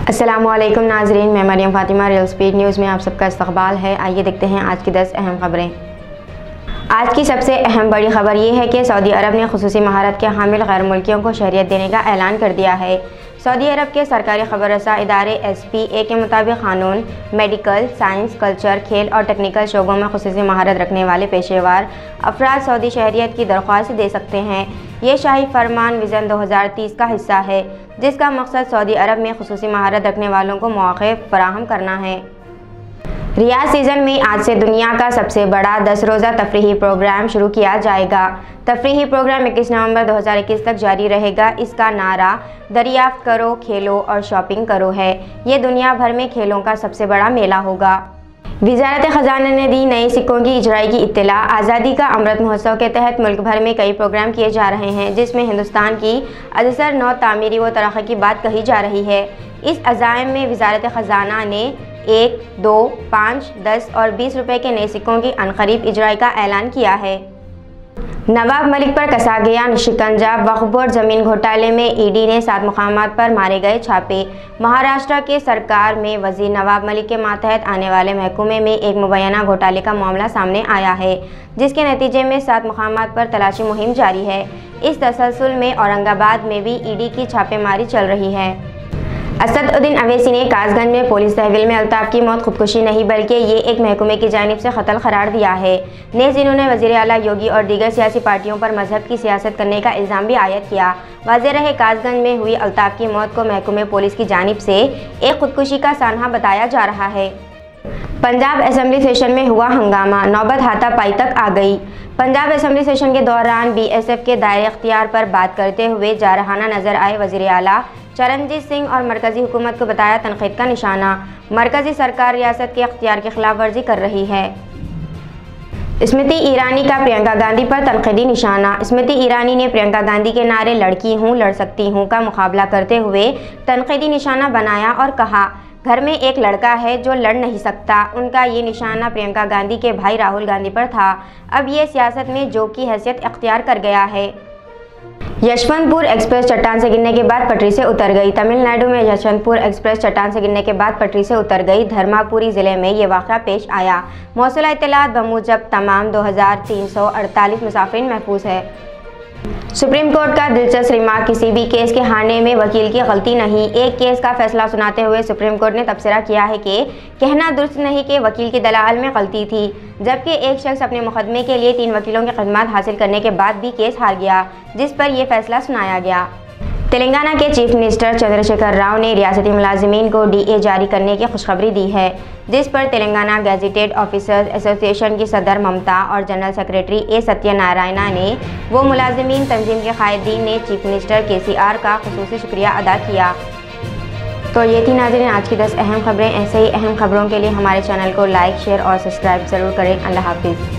अस्सलामुअलैकुम नाज़रीन, मैं Maryam Fatima Real Speed News में आप सबका इस्तक़बाल है। आइए देखते हैं आज की 10 अहम खबरें। आज की सबसे अहम बड़ी खबर ये है कि सऊदी अरब ने खुसूसी महारत के हामिल गैर मुल्कियों को शहरियत देने का ऐलान कर दिया है। सऊदी अरब के सरकारी खबररसा इदारे SPA के मुताबिक कानून, मेडिकल, साइंस, कल्चर, खेल और टेक्निकल शोबों में खुसूसी महारत रखने वाले पेशेवर अफराद सऊदी शहरियत की दरख्वास्त दे सकते हैं। ये शाही फरमान विज़न 2030 का हिस्सा है, जिसका मकसद सऊदी अरब में खुसूसी महारत रखने वालों को मौक़े फराहम करना है। रियाद सीज़न में आज से दुनिया का सबसे बड़ा 10 रोज़ा तफरीही प्रोग्राम शुरू किया जाएगा। तफरीही प्रोग्राम 21 नवंबर 2021 तक जारी रहेगा। इसका नारा दरियाफ्त करो, खेलो और शॉपिंग करो है। ये दुनिया भर में खेलों का सबसे बड़ा मेला होगा। वज़ारत ख़ज़ाना ने दी नए सिक्कों की इजराई की इत्तला। आज़ादी का अमृत महोत्सव के तहत मुल्क भर में कई प्रोग्राम किए जा रहे हैं, जिसमें हिंदुस्तान की अजसर नौ तामीरी व तरक्की की बात कही जा रही है। इस अज़ाइम में वज़ारत ख़ज़ाना ने 1, 2, 5, 10 और 20 रुपए के नए सिक्कों की अनकरीब इजराई का ऐलान किया है। नवाब मलिक पर कसा गया शिकंजा। वक्फ बोर्ड ज़मीन घोटाले में ED ने 7 मुकामात पर मारे गए छापे। महाराष्ट्र के सरकार में वज़ीर नवाब मलिक के मातहत आने वाले महकमे में एक मुबैना घोटाले का मामला सामने आया है, जिसके नतीजे में 7 मुकामात पर तलाशी मुहिम जारी है। इस तसलसल में औरंगाबाद में भी ED की छापेमारी चल रही है। असदुद्दीन अवैसी ने कासगंज में पुलिस तहवील में अल्ताफ़ की मौत खुदकुशी नहीं बल्कि ये एक महकमे की जानिब से क़त्ल करार दिया है। नेज़ इन्होंने वज़ीर आला योगी और दीगर सियासी पार्टियों पर मजहब की सियासत करने का इल्ज़ाम भी आयद किया। वाज़ेह रहे कासगंज में हुई अल्ताफ़ की मौत को महकमे पुलिस की जानिब से एक खुदकुशी का सानहा बताया जा रहा है। पंजाब असेंबली सेशन में हुआ हंगामा, नौबत हाथापाई तक आ गई। पंजाब असेंबली सेशन के दौरान BSF के दायरे इख्तियार पर बात करते हुए जारहाना नजर आए वज़ीर आला चरणजीत सिंह और मरकज़ी हुकूमत को बताया तनक़ीद का निशाना। मरकज़ी सरकार रियासत के इख्तियार की खिलाफ वर्जी कर रही है। स्मृति ईरानी का प्रियंका गांधी पर तनक़ीदी निशाना। स्मृति ईरानी ने प्रियंका गांधी के नारे लड़की हूँ, लड़ सकती हूँ का मुकाबला करते हुए तनक़ीदी निशाना बनाया और कहा, घर में एक लड़का है जो लड़ नहीं सकता। उनका ये निशाना प्रियंका गांधी के भाई राहुल गांधी पर था। अब ये सियासत में जोक की हैसियत इख्तियार कर गया है। यशवंतपुर एक्सप्रेस चट्टान से गिरने के बाद पटरी से उतर गई। तमिलनाडु में यशवंतपुर एक्सप्रेस चट्टान से गिरने के बाद पटरी से उतर गई। धर्मापुरी जिले में ये वाक़या पेश आया। मौसूला इत्तलात बमूजब तमाम 2348 मुसाफिरीन महफूज है। सुप्रीम कोर्ट का दिलचस्प रिमार्क, किसी भी केस के हारने में वकील की गलती नहीं। एक केस का फैसला सुनाते हुए सुप्रीम कोर्ट ने तबसरा किया है कि कहना दुरुस्त नहीं कि वकील की दलाल में गलती थी, जबकि एक शख्स अपने मुकदमे के लिए 3 वकीलों की खदमात हासिल करने के बाद भी केस हार गया, जिस पर यह फैसला सुनाया गया। तेलंगाना के चीफ मिनिस्टर चंद्रशेखर राव ने रियासती मुलाजिमीन को DA जारी करने की खुशखबरी दी है, जिस पर तेलंगाना गैजेटेड ऑफिसर्स एसोसिएशन की सदर ममता और जनरल सेक्रेटरी A सत्यनारायणा ने वो मुलाजिमीन तंजीम के कायदीन ने चीफ मिनिस्टर KCR का खुसूसी शुक्रिया अदा किया। तो ये थी नाज़रीन आज की 10 अहम खबरें। ऐसे ही अहम खबरों के लिए हमारे चैनल को लाइक, शेयर और सब्सक्राइब ज़रूर करें। अल्लाह हाफिज़।